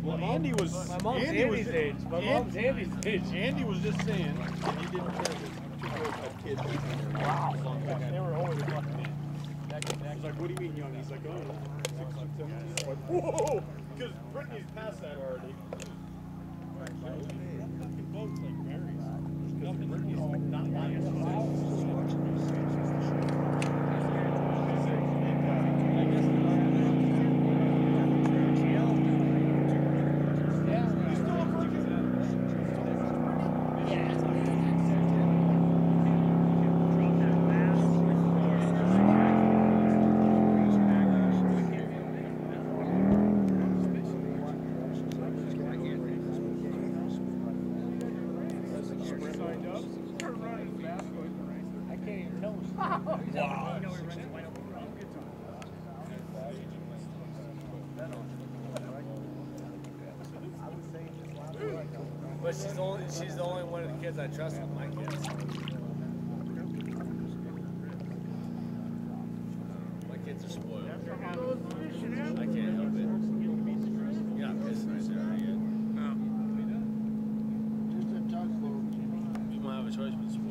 Well, Andy was. My mom's Andy's age. My mom's Andy's age. Andy was just saying he didn't care if his two boys had kids. Wow. They were always fucking in. He's like, what do you mean young? He's like, oh, 16, 17. I'm like, whoa! Because Brittany's past that already. Fucking boats like berries. Because Brittany's not lying. But she's the only one of the kids I trust with my kids. My kids are spoiled. I can't help it. You're not pissing right there, are you? No. You might have a choice but spoiled.